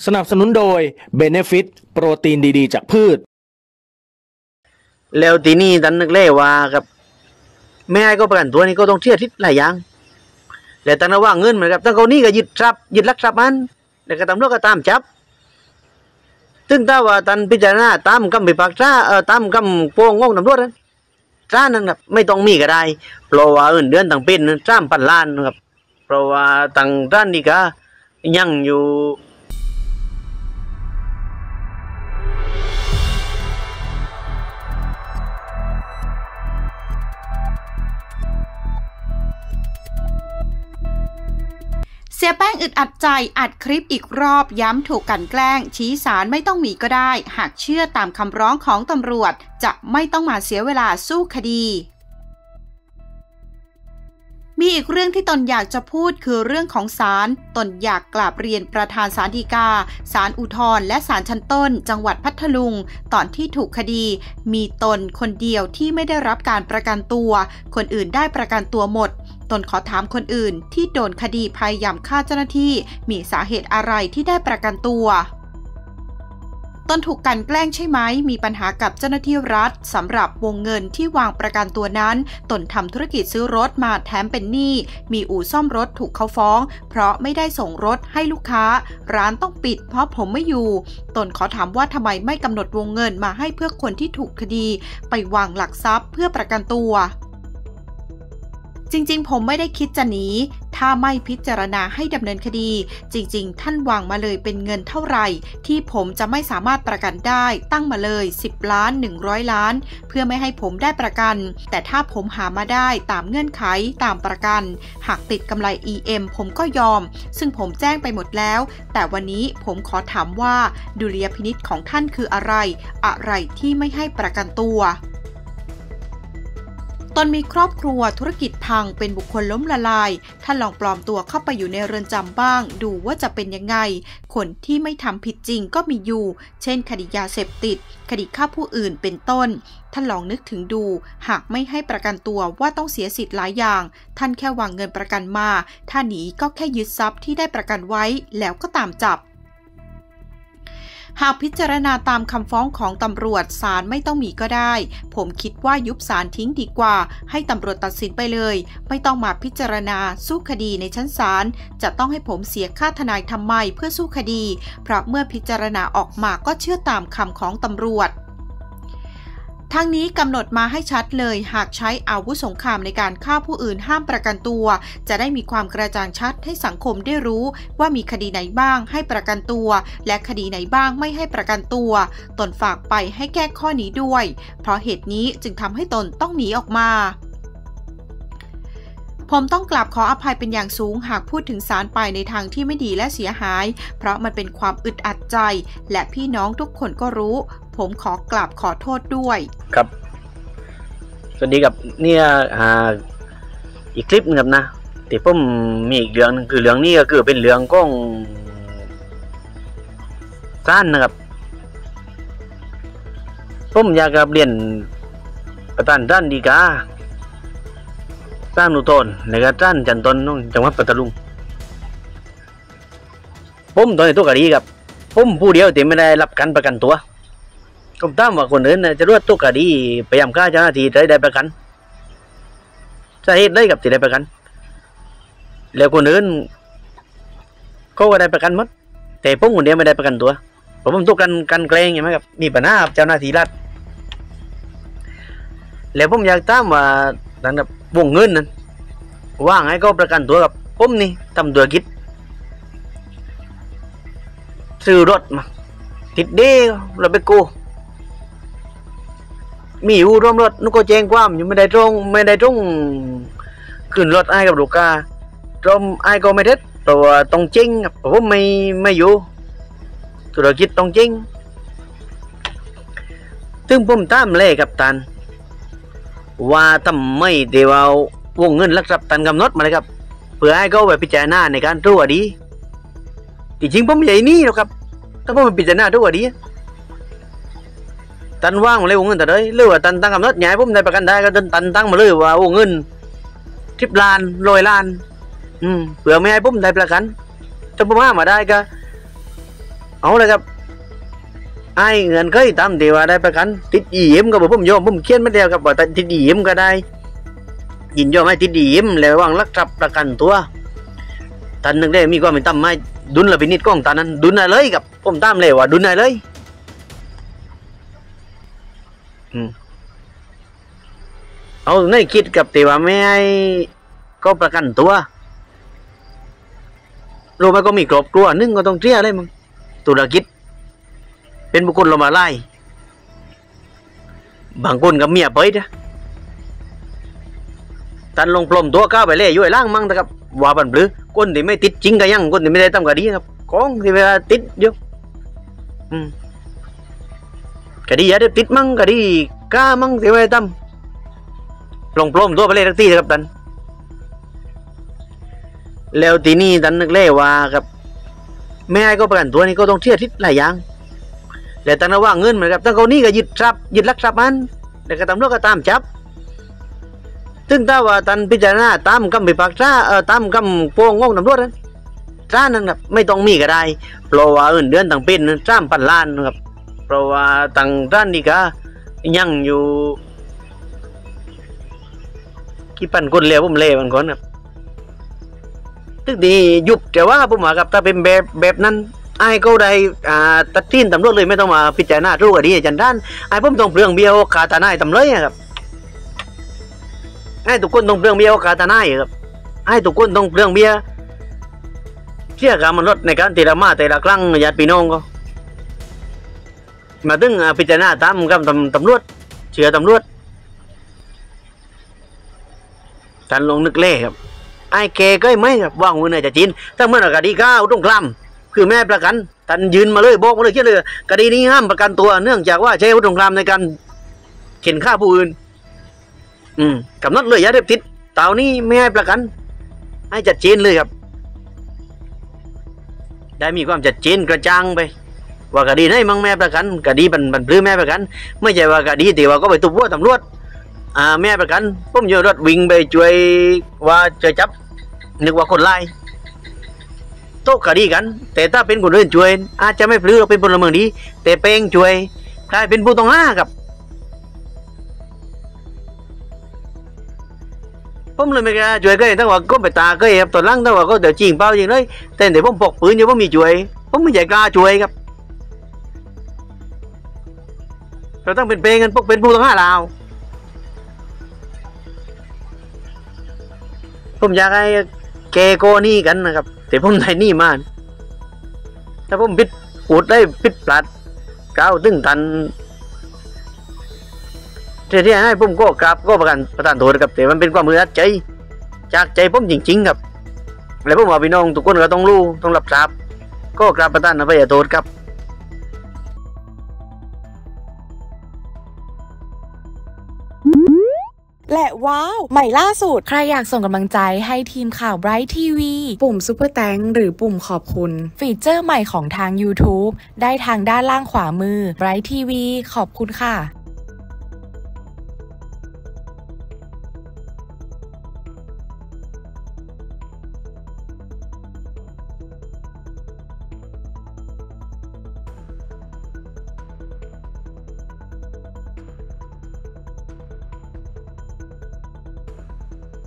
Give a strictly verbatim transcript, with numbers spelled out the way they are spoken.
สนับสนุนโดย Benefit โปรตีนดีๆจากพืชแล้วทีนี้ตันนึกเล่ว่าครับแม่ก็ประกันตัวนี่ก็ต้องเชื่อทิศหลายอย่างแล้วตันว่าเงินเหมือนกับตั้งเขานี่ก็ยึดทรัพย์ยึดลักทรัพย์มันแล้วก็ตำรวจก็ตามจับซึ่งถ้าว่าตันพิจารณาตามคำพิพากษาเอ่อตามคำฟ้องของตำรวจนั้นศาลนั้นครับไม่ต้องมีก็ได้เพราะว่าเอื่นเดือนต่างเป็นสามพันล้านนะครับเพราะว่าต่างด้านนี่ก็ยังอยู่เสียแป้งอึดอัดใจอัดคลิปอีกรอบย้ำถูกกันแกล้งชี้ศาลไม่ต้องมีก็ได้หากเชื่อตามคำร้องของตำรวจจะไม่ต้องมาเสียเวลาสู้คดีมีอีกเรื่องที่ตนอยากจะพูดคือเรื่องของศาลตนอยากกราบเรียนประธานศาลฎีกาศาลอุทธรณ์และศาลชั้นต้นจังหวัดพัทลุงตอนที่ถูกคดีมีตนคนเดียวที่ไม่ได้รับการประกันตัวคนอื่นได้ประกันตัวหมดตนขอถามคนอื่นที่โดนคดีพยายามฆ่าเจ้าหน้าที่มีสาเหตุอะไรที่ได้ประกันตัวตนถูกกันแกล้งใช่ไหมมีปัญหากับเจ้าหน้าที่รัฐสำหรับวงเงินที่วางประกันตัวนั้นตนทำธุรกิจซื้อรถมาแถมเป็นหนี้มีอู่ซ่อมรถถูกเขาฟ้องเพราะไม่ได้ส่งรถให้ลูกค้าร้านต้องปิดเพราะผมไม่อยู่ตนขอถามว่าทำไมไม่กำหนดวงเงินมาให้เพื่อคนที่ถูกคดีไปวางหลักทรัพย์เพื่อประกันตัวจริงๆผมไม่ได้คิดจะหนีถ้าไม่พิจารณาให้ดำเนินคดีจริงๆท่านวางมาเลยเป็นเงินเท่าไหร่ที่ผมจะไม่สามารถประกันได้ตั้งมาเลยสิบล้านหนึ่งร้อยล้านเพื่อไม่ให้ผมได้ประกันแต่ถ้าผมหามาได้ตามเงื่อนไขตามประกันหากติดกำไร อี เอ็ม ผมก็ยอมซึ่งผมแจ้งไปหมดแล้วแต่วันนี้ผมขอถามว่าดุลยพินิจของท่านคืออะไรอะไรที่ไม่ให้ประกันตัวตนมีครอบครัวธุรกิจพังเป็นบุคคลล้มละลายท่านลองปลอมตัวเข้าไปอยู่ในเรือนจำบ้างดูว่าจะเป็นยังไงคนที่ไม่ทำผิดจริงก็มีอยู่เช่นคดียาเสพติดคดีฆ่าผู้อื่นเป็นต้นท่านลองนึกถึงดูหากไม่ให้ประกันตัวว่าต้องเสียสิทธิ์หลายอย่างท่านแค่วางเงินประกันมาถ้าหนีก็แค่ยึดทรัพย์ที่ได้ประกันไว้แล้วก็ตามจับหากพิจารณาตามคำฟ้องของตำรวจศาลไม่ต้องมีก็ได้ผมคิดว่ายุบศาลทิ้งดีกว่าให้ตำรวจตัดสินไปเลยไม่ต้องมาพิจารณาสู้คดีในชั้นศาลจะต้องให้ผมเสียค่าทนายทำไมเพื่อสู้คดีเพราะเมื่อพิจารณาออกมาก็เชื่อตามคำของตำรวจทั้งนี้กำหนดมาให้ชัดเลยหากใช้อาวุธสงครามในการฆ่าผู้อื่นห้ามประกันตัวจะได้มีความกระจ่างชัดให้สังคมได้รู้ว่ามีคดีไหนบ้างให้ประกันตัวและคดีไหนบ้างไม่ให้ประกันตัวตนฝากไปให้แก้ข้อนี้ด้วยเพราะเหตุนี้จึงทำให้ตนต้องหนีออกมาผมต้องกราบขออภัยเป็นอย่างสูงหากพูดถึงศาลไปในทางที่ไม่ดีและเสียหายเพราะมันเป็นความอึดอัดใจและพี่น้องทุกคนก็รู้ผมขอกราบขอโทษด้วยครับสวัสดีครับเนี่ยอ่าอีกคลิปนึงครับนะแต่ผมมีอีกเรื่องนึงคือเรื่องนี้ก็คือเป็นเรื่องของศาลนะครับผมอยากจะเรียนประธานศาลฎีกาศาลอุทธรณ์ในการศาลชั้นต้นจังหวัดพัทลุงผมตอนนี้ตัวคดีครับผมผู้เดียวที่ไม่ได้รับการประกันตัวผมถามว่าคนอื่นจะรู้ตัวคดีพยายามฆ่าเจ้าหน้าที่ได้ได้ประกันสาเหตุได้กับที่ได้ประกันแล้วคนอื่นเขาก็ได้ประกันหมดแต่ผมคนเดียวไม่ได้ประกันตัวเพราะผมถูกกันกันแกล้งใช่ไหมครับมีปัญหาเจ้าหน้าที่รัฐแล้วผมอยากถามว่าดังแบบวงเงินนั้นว่างให้เขาประกันตัวกับผมนี่ทำธุรกิจซื้อรถมาติดเด้เราไปกู้มีอยู่ร่วมรถนุก็แจ้งความอยู่ไม่ได้ตรงไม่ได้ตรงขึ้นรถไอ้กับลูกค้าตรงไอ้ก็ไม่เท็จแต่ว่าต้องจริงผมไม่ไม่อยู่ธุรกิจต้องจริงถึงผมตามเลยกับตันว่าทำไมเดี๋ยวเอาวงเงินลักทรัพย์ตันกำหนดมาเลยครับเพื่อให้เขาไปพิจารณาในการรู้ว่าดีจริงๆผมใหญ่นี่หรอกครับถ้าผมไปพิจารณารู้ว่าดีตันว่างมาเลยวงเงินแต่เลยหรือว่าตันตั้งกำหนดใหญ่ผมได้ประกันได้ก็ตันตันตั้งมาเลยว่าวงเงินสิบล้านร้อยล้านอืมเผื่อไม่ให้ผมได้ประกันถ้าผมห้ามาได้ก็เอาเลยครับไอ้เงินเคยตามที่ว่าได้ประกันติดอีเอ็มก็บอกผมยอมผมเขียนไม่ได้ครับว่าติดอีเอ็มก็ได้ยินยอมให้ติดอีเอ็มแล้ววางลักทรัพย์ประกันตัวท่านนึงได้มีความเป็นตั้มไม่ดุลละพินิจของท่านนั้นดุลอะไรกับผมตามเลยว่าดุลอะไรอืมเอาในคิดกับที่ว่าไม่ให้ก็ประกันตัวรู้ไหมก็มีครอบครัวนึงก็ต้องเสียอะไรมึงธุรกิจเป็นบุคคลเรามาไล่บางคนกับเมียไปนะตันลงปลอมตัวก้าวไปเล่ยย่อยล่างมั่งนะครับว่าบันปลื้อคนที่ไม่ติดจริงก็ยังคนที่ไม่ได้ทำคดีครับของที่เวลาติดเดียวอืมคดีอย่าได้ติดมั่งคดีกล้ามั่งที่ไม่ได้ทำลงปลอมตัวไปเล่ยทักทีนะครับตันแล้วทีนี้ตันนึกเล่ว่าครับแม่ก็ประกันตัวนี่ก็ต้องเชื่อทิศหลายอย่างแล้วตันว่าเงินเหมือนกับตั้งเขานี่ก็ยึดทรัพย์ยึดลักทรัพย์มันแล้วก็ตำรวจก็ตามจับซึ่งถ้าว่าตันพิจารณาตามคำพิพากษาเอ่อตามคำฟ้องของตำรวจนั้นศาลนั้นครับไม่ต้องมีก็ได้เพราะว่าเอื่นเดือนต่างเป็นสามพันล้านนะครับเพราะว่าต่างด้านนี่ก็ยังอยู่กี่พันคนเลี้ยวผมเลี้ยวมันก่อนครับทึกดียุบแต่ว่าผมว่าครับถ้าเป็นแบบแบบนั้นไอ้ก็ได้อ่าตัดสินตำรวจเลยไม่ต้องมาพิจารณาทุกคดีจันด้านไอ้ผมต้องเปลืองเบี้ยขาตาหน้าตำเลยครับไอ้ทุกคนต้องเปลืองเบี้ยขาตาหน้าครับไอ้ทุกคนต้องเปลืองเบี้ยเชื่อการมันลดในการตีละมาแต่ละครั้งญาติพี่น้องก็มาถึงพิจารณาตามกับตำรวจเชื่อตำรวจท่านลงนึกเล่ครับไอ้แกก็ไม่ครับว่างมือไหนจะจีนถ้าเมื่อคดีก้าวต้องคลำคือแม่ประกันท่านยืนมาเลยบอกมาเลยเชื่อเลยคดีนี้ห้ามประกันตัวเนื่องจากว่าใช้อาวุธสงครามในการเข็นฆ่าผู้อื่นอืมกำหนดเลยยาเสพติดเต่านี้ไม่ให้ประกันให้จัดเจนเลยครับได้มีความจัดเจนกระจ่างไปว่าคดีไหนมั่งแม่ประกันคดีบันบันปลื้มแม่ประกันไม่ใช่ว่าคดีแต่ว่าก็ไปตุบวัวตำรวจอ่าแม่ประกันผมอยู่รถวิ่งไปช่วยว่าจะจับนึกว่าคนไล่โต๊ะคดีกันแต่ถ้าเป็นคนอื่นช่วยอาจจะไม่ปลื้มเป็นพลเมืองดีแต่เป้งช่วยกลายเป็นผู้ต้องหาครับผมเลยไม่กล้าช่วยก็เห็นทั้งว่าก็ไปตาก็เห็นตอนหลังทั้งว่าก็เดี๋ยวจริงเปล่าจริงเลยแต่เดี๋ยวผมปกปืนอยู่ผมมีช่วยผมไม่ใช่กล้าช่วยครับเราต้องเป็นเป้งกันพวกเป็นผู้ต้องหาเราผมอยากให้แกโกนี่กันนะครับแต่ผมได้นี่มาถ้าผมปิดอุดได้ปิดปลัดก้าวตึงตันที่ให้ผมก็กราบก็ประกันประทานโทษครับแต่มันเป็นความมือใจจากใจผมจริงๆครับแล้วผมว่าพี่น้องทุกคนก็ต้องรู้ต้องรับทราบก็กราบประทานอภัยโทษครับและว้าวใหม่ล่าสุดใครอยากส่งกำลังใจให้ทีมข่าว Bright ที วี ปุ่ม Super Thanks หรือปุ่มขอบคุณฟีเจอร์ใหม่ของทาง YouTube ได้ทางด้านล่างขวามือ Bright ที วี ขอบคุณค่ะ